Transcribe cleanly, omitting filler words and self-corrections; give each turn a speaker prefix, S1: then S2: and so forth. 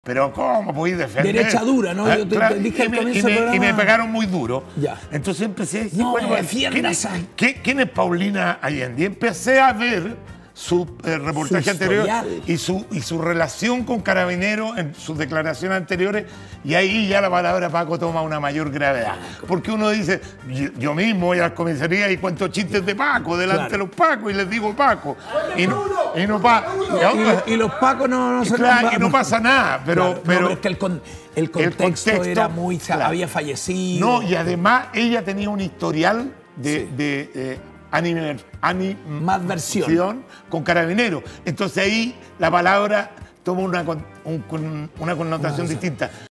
S1: Pero ¿cómo podéis defender?
S2: Derecha dura, ¿no? Yo te dije al comienzo del programa.
S1: Y me pegaron muy duro.
S2: Ya.
S1: Entonces empecé a decir,
S2: No,
S1: bueno, ¿quién es Paulina Allende? Y empecé a ver su reportaje anterior y su relación con Carabineros en sus declaraciones anteriores, y ahí ya la palabra Paco toma una mayor gravedad. Porque uno dice, yo mismo voy a las comisarías y cuento chistes de Paco delante de los Pacos y les digo Paco. Y
S2: los Pacos no se
S1: y no pasa nada. Pero
S2: es que el contexto era muy... había fallecido.
S1: No, y además ella tenía un historial de animadversión con Carabineros. Entonces ahí la palabra toma una connotación distinta.